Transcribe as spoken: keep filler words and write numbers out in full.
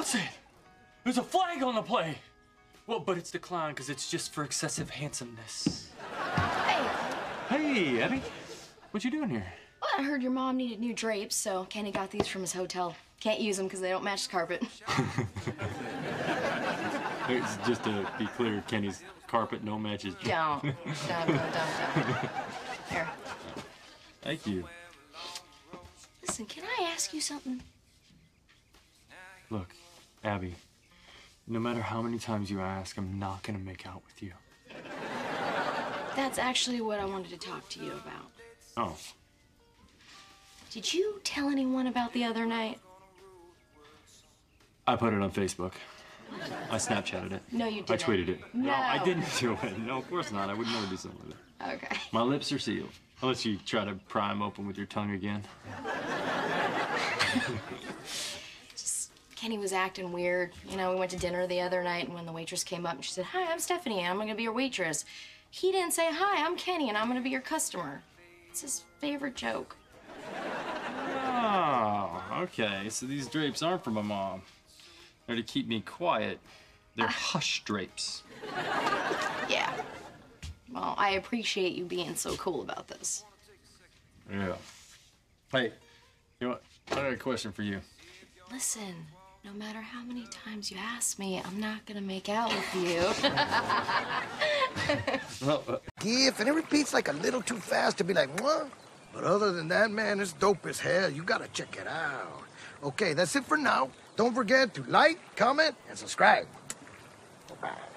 What's it? There's a flag on the plate. Well, but it's declined because it's just for excessive handsomeness. Hey. Hey, Abby. What you doing here? Well, I heard your mom needed new drapes, so Kenny got these from his hotel. Can't use them because they don't match the carpet. It's just to be clear, Kenny's carpet no matches. Don't. Don't, don't, don't, don't. Here. Thank you. Listen, can I ask you something? Look, Abby, no matter how many times you ask, I'm not gonna make out with you. That's actually what I wanted to talk to you about. Oh. Did you tell anyone about the other night? I put it on Facebook. I Snapchatted it. No, you didn't. I tweeted it. No. no, I didn't do it. No, of course not. I would never do something like that. Okay. My lips are sealed. Unless you try to pry them open with your tongue again. Just, Kenny was acting weird. You know, we went to dinner the other night, and when the waitress came up, and she said, "Hi, I'm Stephanie, and I'm gonna be your waitress." He didn't say, "Hi, I'm Kenny, and I'm gonna be your customer." It's his favorite joke. Oh, okay. So these drapes aren't for my mom. They're to keep me quiet. They're uh, hush drapes. Yeah. Well, I appreciate you being so cool about this. Yeah. Hey, you know what? I got a question for you. Listen, no matter how many times you ask me, I'm not gonna make out with you. well, uh... If and it repeats like a little too fast to be like, what? But other than that, man, it's dope as hell. You gotta check it out. Okay, that's it for now. Don't forget to like, comment, and subscribe. Bye-bye.